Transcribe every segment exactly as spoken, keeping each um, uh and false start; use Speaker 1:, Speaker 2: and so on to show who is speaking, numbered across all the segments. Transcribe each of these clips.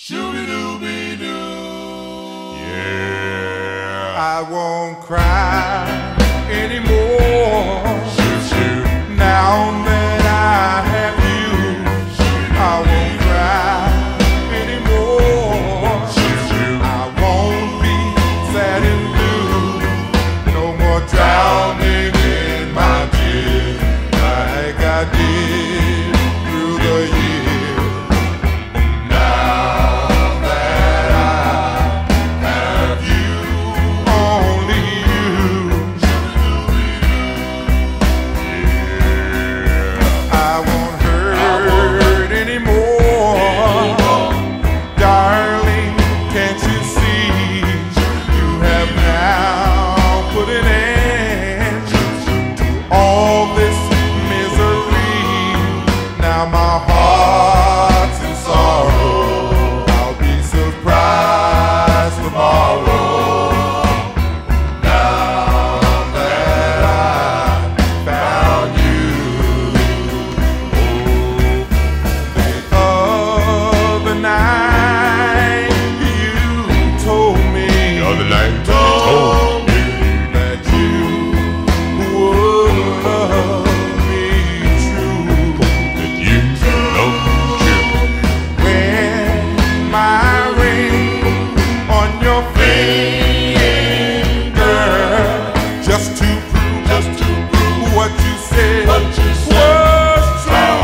Speaker 1: Shooby-dooby-doo.
Speaker 2: Yeah. I won't cry anymore. Shoot, shoot. Now that I have you, I won't cry anymore. Shoot, shoot. I won't be sad and blue. No more drowning in my tears like I did through the years. Now that I have you, only you, yeah. I won't hurt anymore, darling. Can't you see? You have now put an end to all this misery. Now my heart's in sorrow. I'll be surprised tomorrow. Now that I found you. Oh, the other night you told me.
Speaker 1: The other night you told me
Speaker 2: that you would love me true.
Speaker 1: that you love you.
Speaker 2: When my ring on your finger, just to prove,
Speaker 1: Just to prove
Speaker 2: what you said
Speaker 1: what you said
Speaker 2: was true.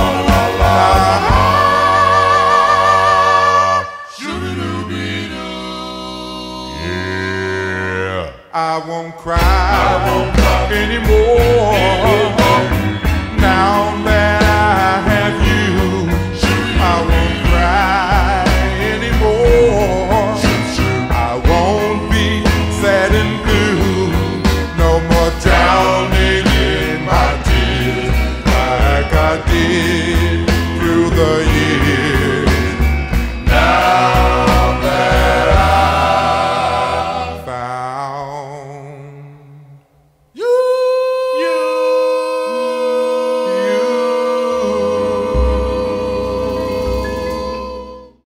Speaker 1: Shooby-dooby-doo. Yeah.
Speaker 2: I won't cry anymore.